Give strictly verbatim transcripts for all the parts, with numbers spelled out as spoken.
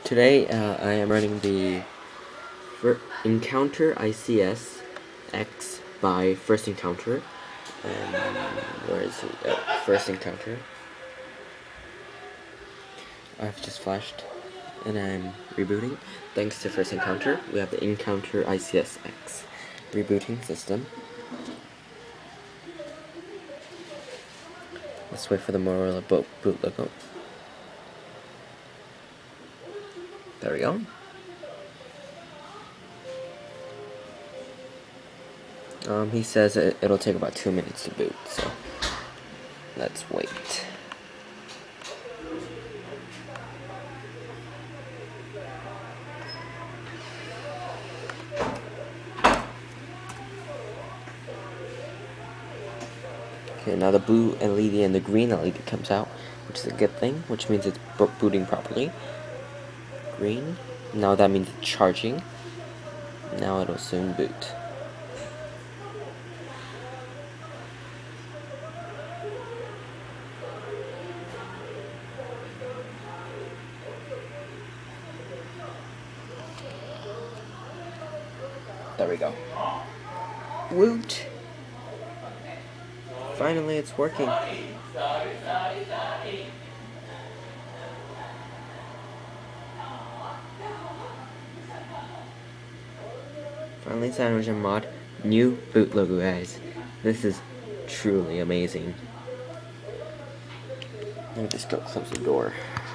Today uh, I am running the Encounter I C S X by First Encounter. And where is it? Oh, First Encounter. I've just flashed and I'm rebooting. Thanks to First Encounter, we have the Encounter I C S X rebooting system. Let's wait for the Motorola boot, boot logo. There we go. Um, he says it, it'll take about two minutes to boot, so let's wait. Okay, now the blue L E D and the green L E D comes out, which is a good thing, which means it's booting properly. Green. Now that means it's charging. Now it'll soon boot. There we go. Woot! Finally, it's working. Finally, CyanogenMod. New boot logo, guys. This is truly amazing. Let me just go close the door.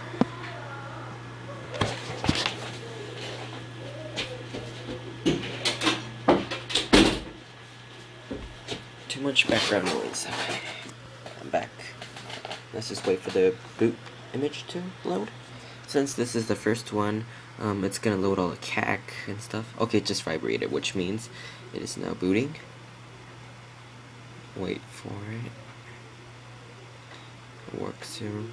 Too much background noise. Okay, I'm back. Let's just wait for the boot image to load. Since this is the first one, um, it's gonna load all the C A C and stuff. Okay, it just vibrated, which means it is now booting. Wait for it. It works soon.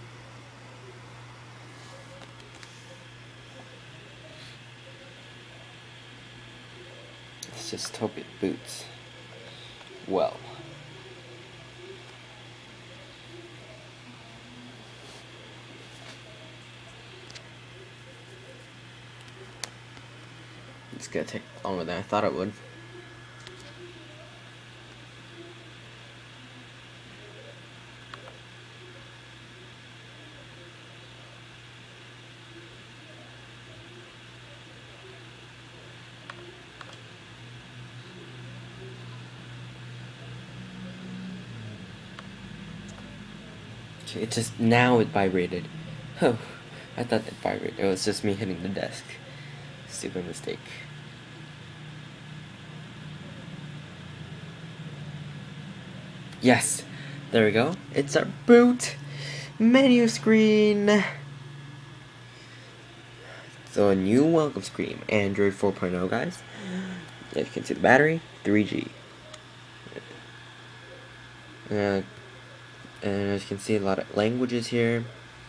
Let's just hope it boots well. It's gonna take longer than I thought it would. Okay, it just now it vibrated. Oh, I thought it vibrated. It was just me hitting the desk. Stupid mistake. Yes, there we go. It's our boot menu screen. So a new welcome screen, Android four point oh, guys. As you can see, the battery, three G. Uh, and as you can see, a lot of languages here.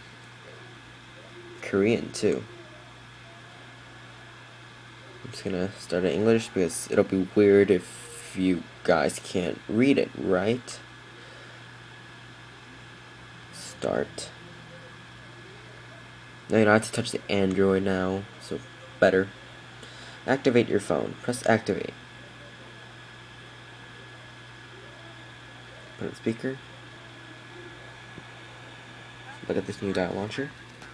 Korean too. I'm just gonna start in English because it'll be weird if you guys can't read it, right? Start. Now you don't have to touch the Android now, so better. Activate your phone. Press activate. Put on speaker. Look at this new dial launcher.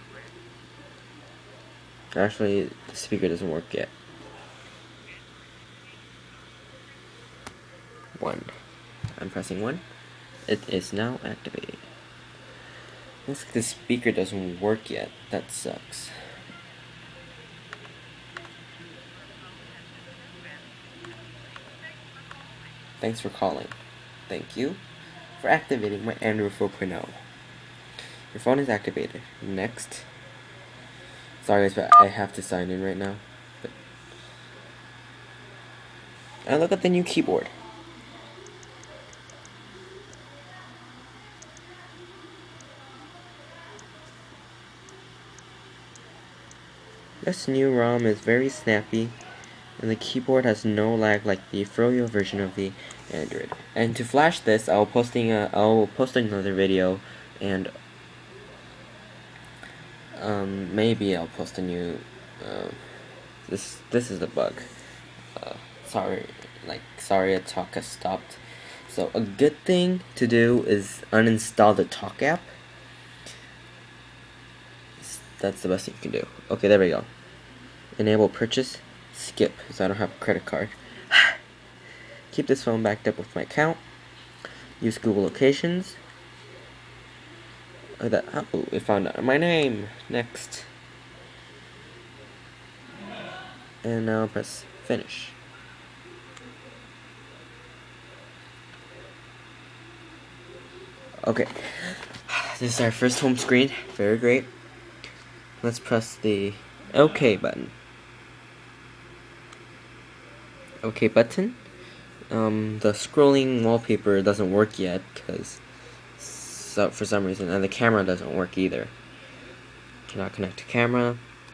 Actually, the speaker doesn't work yet. One. I'm pressing one. It is now activated. Looks like the speaker doesn't work yet. That sucks. Thanks for calling. Thank you for activating my Android four point oh. Your phone is activated. Next. Sorry guys, but I have to sign in right now. But and look at the new keyboard. This new ROM is very snappy, and the keyboard has no lag like the Froyo version of the Android. And to flash this, I'll posting a, I'll post another video, and um, maybe I'll post a new. Uh, this this is the bug. Uh, sorry, like sorry, a talk has stopped. So a good thing to do is uninstall the Talk app. That's the best thing you can do. Okay, there we go. Enable purchase. Skip, because I don't have a credit card. Keep this phone backed up with my account. Use Google Locations. Oh, that, oh, it found out my name. Next. And now press finish. Okay. This is our first home screen. Very great. Let's press the OK button. OK button. Um, the scrolling wallpaper doesn't work yet because so for some reason, and the camera doesn't work either. Cannot connect to camera.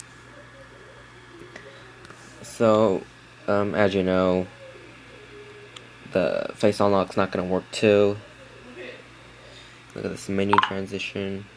So, um, as you know, the face unlock's not gonna work too. Look at this menu transition.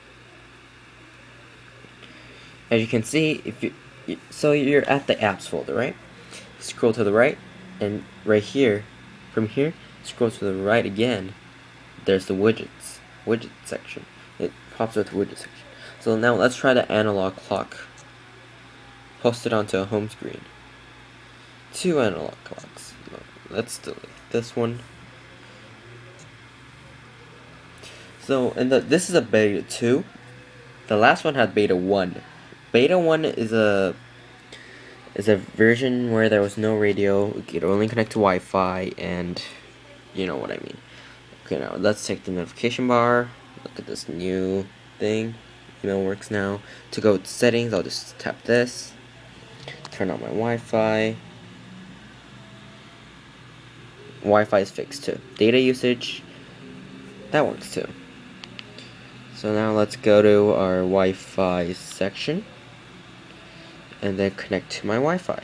As you can see, if you so you're at the apps folder, right? Scroll to the right, and right here, from here, scroll to the right again. There's the widgets, widget section. It pops with the widget section. So now let's try the analog clock. Post it onto a home screen. Two analog clocks. No, let's delete this one. So, and the, this is a beta two. The last one had beta one. Beta one is a is a version where there was no radio. You could only connect to Wi-Fi, and you know what I mean. Okay, now let's take the notification bar. Look at this new thing. Email works now. To go to settings, I'll just tap this. Turn on my Wi-Fi. Wi-Fi is fixed too. Data usage, that works too. So now let's go to our Wi-Fi section and then connect to my Wi-Fi.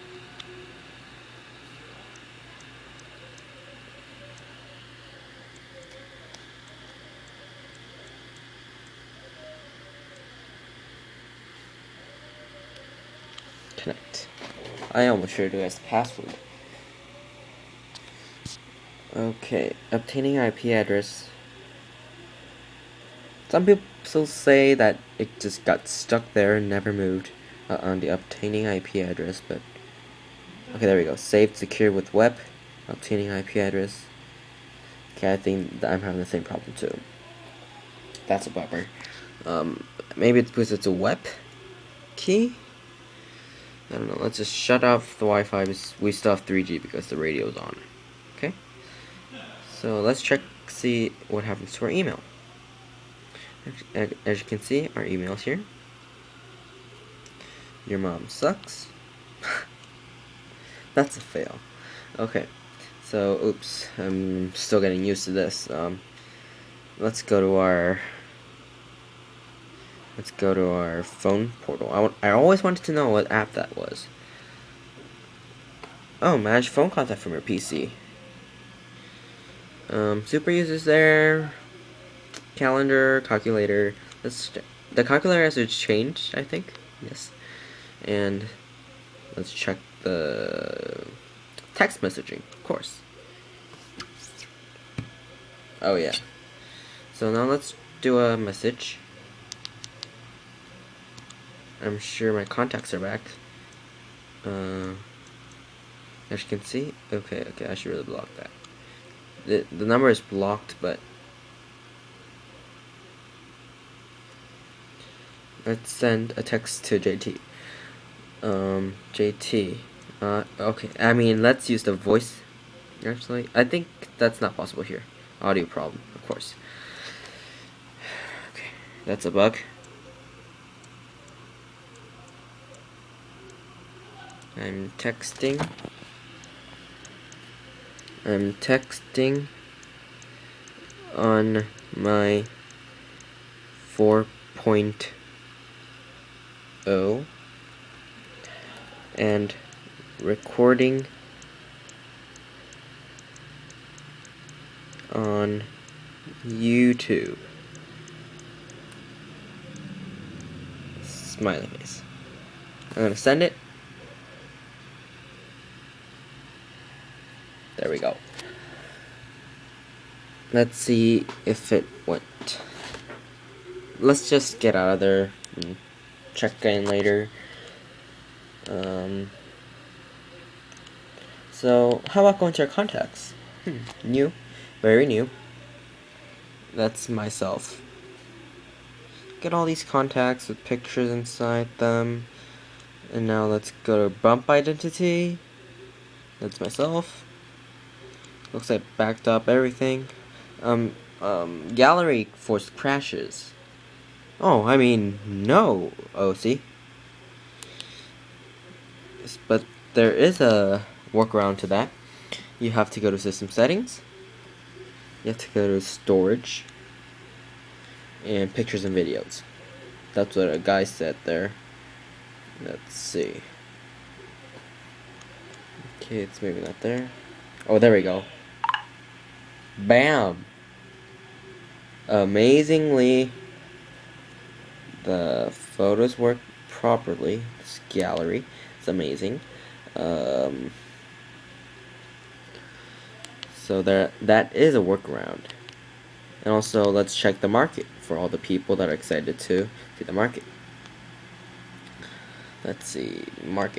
Connect. I almost sure to as the password. Okay, obtaining I P address. Some people still say that it just got stuck there and never moved uh, on the obtaining I P address, but okay, there we go. Saved secure with web, obtaining I P address. Okay, I think that I'm having the same problem too. That's a bummer. Um, maybe it's because it's a web key. I don't know. Let's just shut off the Wi-Fi. We still have three G because the radio is on. Okay. So let's check, see what happens to our email. As you can see, our email is here. Your mom sucks. That's a fail. Okay. So, oops. I'm still getting used to this. Um, let's go to our. Let's go to our phone portal. I, want, I always wanted to know what app that was. Oh, manage phone contact from your P C. Um, super users there. Calendar, calculator. Let's the calculator has changed, I think. Yes. And let's check the text messaging, of course. Oh yeah. So now let's do a message. I'm sure my contacts are back. Uh, as you can see, okay, okay, I should really block that. The the number is blocked, but let's send a text to J T. Um, J T. Uh, okay. I mean, let's use the voice. Actually, I think that's not possible here. Audio problem, of course. Okay, that's a bug. I'm texting. I'm texting on my four point oh and recording on YouTube. smiley face. I'm gonna send it. There we go. Let's see if it went. Let's just get out of there and check in later. Um, so, how about going to our contacts? Hmm, new. Very new. That's myself. Get all these contacts with pictures inside them. And now let's go to bump identity. That's myself. Looks like backed up everything. Um, um, gallery force crashes. Oh, I mean, no, O C. But there is a workaround to that. You have to go to system settings. You have to go to storage. And pictures and videos. That's what a guy said there. Let's see. Okay, it's maybe not there. Oh, there we go. Bam! Amazingly, the photos work properly. This gallery is amazing. Um, so there, that is a workaround. And also, let's check the market for all the people that are excited to see the market. Let's see, market.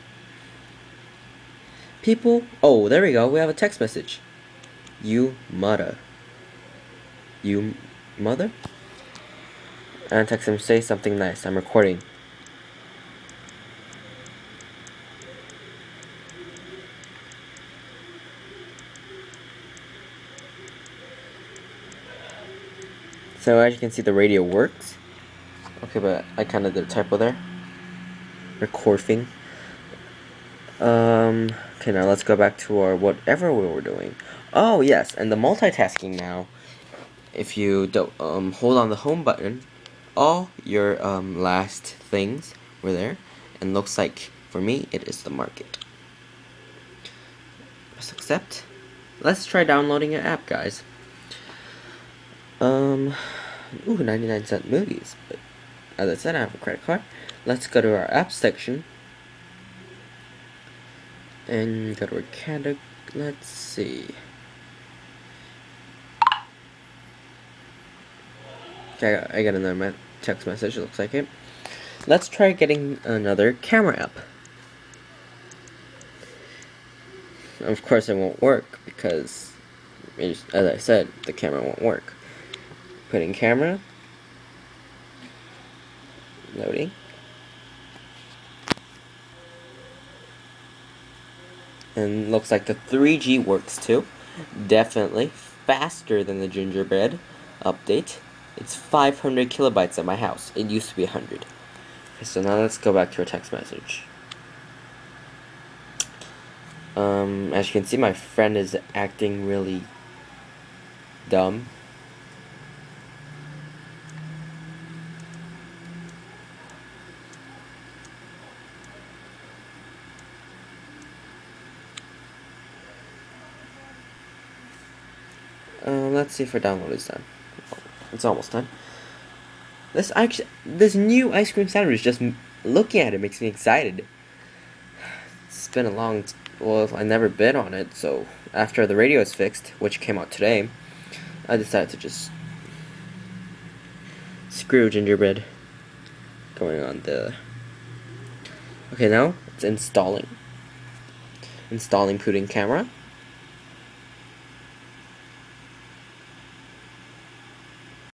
People, oh, there we go. We have a text message. You mother. You mother? And text him, say something nice. I'm recording. So as you can see, the radio works. Okay, but I kind of did a typo there. Recording. Um. Okay, now let's go back to our whatever we were doing. Oh yes, and the multitasking now. If you don't um hold on the home button, all your um last things were there, and looks like for me it is the market. Press accept. Let's try downloading an app, guys. Um, ooh, ninety-nine cent movies. But as I said, I have a credit card. Let's go to our app section and go to our category. Let's see. Okay, I got, I got another me text message. It looks like it. Let's try getting another camera app. Of course, it won't work because, as I said, the camera won't work. Put in camera. Loading. And looks like the three G works too. Definitely faster than the Gingerbread update. It's five hundred kilobytes at my house. It used to be one hundred. Okay, so now let's go back to our text message. Um, as you can see, my friend is acting really dumb. Uh, let's see if our download is done. It's almost done. This actually, this new ice cream sandwich, just looking at it makes me excited. It's been a long, t well, I never bid on it, so after the radio is fixed, which came out today, I decided to just screw Gingerbread. Going on the. Okay, now it's installing. Installing Pudding camera.